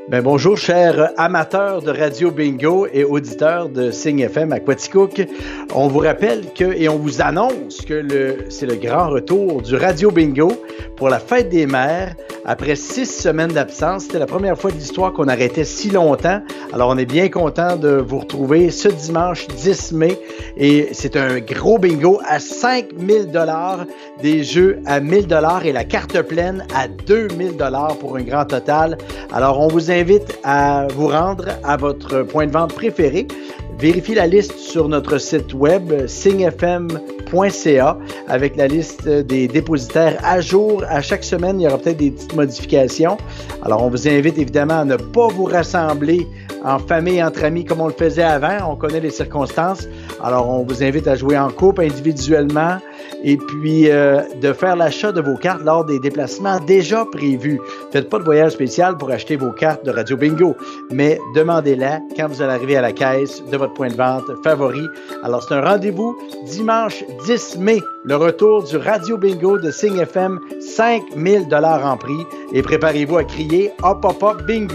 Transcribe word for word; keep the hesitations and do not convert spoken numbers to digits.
Ben bonjour, chers amateurs de Radio Bingo et auditeurs de Signe F M à Quaticook. On vous rappelle que, et on vous annonce que le, c'est le grand retour du Radio Bingo pour la fête des mères. Après six semaines d'absence, c'était la première fois de l'histoire qu'on arrêtait si longtemps. Alors, on est bien content de vous retrouver ce dimanche dix mai. Et c'est un gros bingo à cinq mille dollars, des jeux à mille dollars et la carte pleine à deux mille dollars pour un grand total. Alors, on vous invite à vous rendre à votre point de vente préféré. Vérifiez la liste sur notre site web signe f m point c a avec la liste des dépositaires à jour. À chaque semaine, il y aura peut-être des petites modifications. Alors, on vous invite évidemment à ne pas vous rassembler en famille, entre amis, comme on le faisait avant. On connaît les circonstances. Alors, on vous invite à jouer en couple, individuellement, et puis euh, de faire l'achat de vos cartes lors des déplacements déjà prévus. Faites pas de voyage spécial pour acheter vos cartes de Radio Bingo, mais demandez-la quand vous allez arriver à la caisse de votre point de vente favori. Alors, c'est un rendez-vous dimanche dix mai, le retour du Radio Bingo de Signe F M, cinq mille dollars en prix. Et préparez-vous à crier « Hop, hop, hop, bingo ».